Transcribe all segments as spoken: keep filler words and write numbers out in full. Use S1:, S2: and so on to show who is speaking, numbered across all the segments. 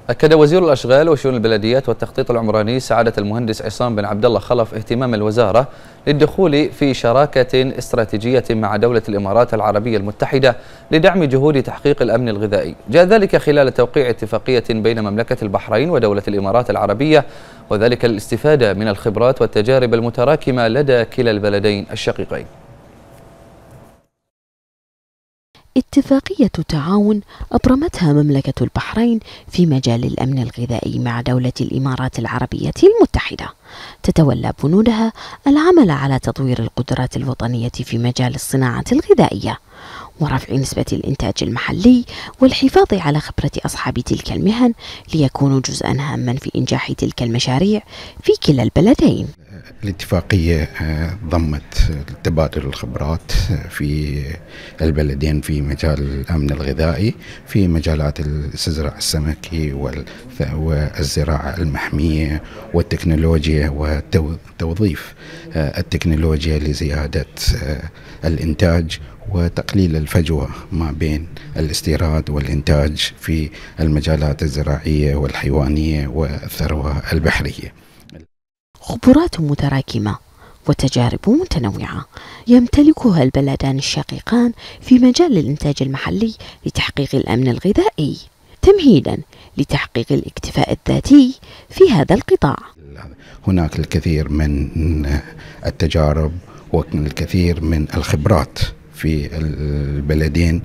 S1: أكد وزير الأشغال وشؤون البلديات والتخطيط العمراني سعادة المهندس عصام بن عبد الله خلف اهتمام الوزارة للدخول في شراكة استراتيجية مع دولة الإمارات العربية المتحدة لدعم جهود تحقيق الأمن الغذائي. جاء ذلك خلال توقيع اتفاقية بين مملكة البحرين ودولة الإمارات العربية، وذلك للاستفادة من الخبرات والتجارب المتراكمة لدى كلا البلدين الشقيقين.
S2: اتفاقية تعاون أبرمتها مملكة البحرين في مجال الأمن الغذائي مع دولة الإمارات العربية المتحدة، تتولى بنودها العمل على تطوير القدرات الوطنية في مجال الصناعة الغذائية ورفع نسبة الإنتاج المحلي والحفاظ على خبرة أصحاب تلك المهن ليكونوا جزءا هاما في إنجاح تلك المشاريع في كلا البلدين.
S3: الاتفاقية ضمت تبادل الخبرات في البلدين في مجال الأمن الغذائي، في مجالات الاستزراع السمكي والزراعة المحمية والتكنولوجيا وتوظيف التكنولوجيا لزيادة الإنتاج وتقليل الفجوة ما بين الاستيراد والإنتاج في المجالات الزراعية والحيوانية والثروة البحرية.
S2: خبرات متراكمة وتجارب متنوعة يمتلكها البلدان الشقيقان في مجال الإنتاج المحلي لتحقيق الأمن الغذائي، تمهيدا لتحقيق الاكتفاء الذاتي في هذا القطاع.
S3: هناك الكثير من التجارب والكثير من الخبرات في البلدين،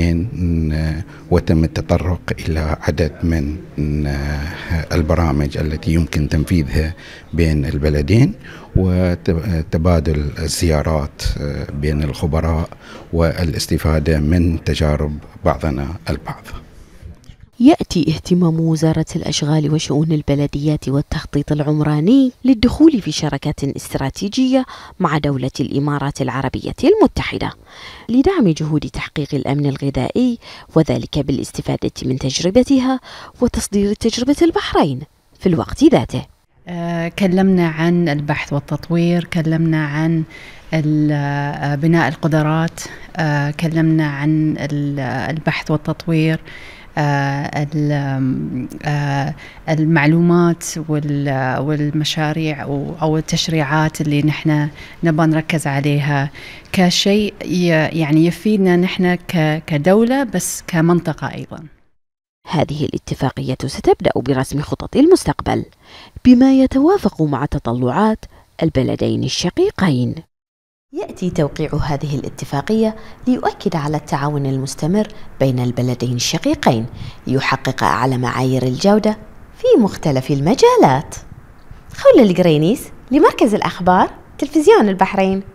S3: وتم التطرق إلى عدد من البرامج التي يمكن تنفيذها بين البلدين وتبادل الزيارات بين الخبراء والاستفادة من تجارب بعضنا البعض.
S2: يأتي اهتمام وزارة الأشغال وشؤون البلديات والتخطيط العمراني للدخول في شراكات استراتيجية مع دولة الإمارات العربية المتحدة لدعم جهود تحقيق الأمن الغذائي، وذلك بالاستفادة من تجربتها وتصدير تجربة البحرين في الوقت ذاته.
S4: آه، كلمنا عن البحث والتطوير، كلمنا عن بناء القدرات، آه، كلمنا عن البحث والتطوير، آه آه المعلومات والمشاريع أو التشريعات اللي نحن نبغى نركز عليها كشيء يعني يفيدنا نحن كدولة بس كمنطقة أيضا.
S2: هذه الاتفاقية ستبدأ برسم خطط المستقبل بما يتوافق مع تطلعات البلدين الشقيقين. يأتي توقيع هذه الاتفاقية ليؤكد على التعاون المستمر بين البلدين الشقيقين ليحقق أعلى معايير الجودة في مختلف المجالات. خولة القرينيس لمركز الأخبار تلفزيون البحرين.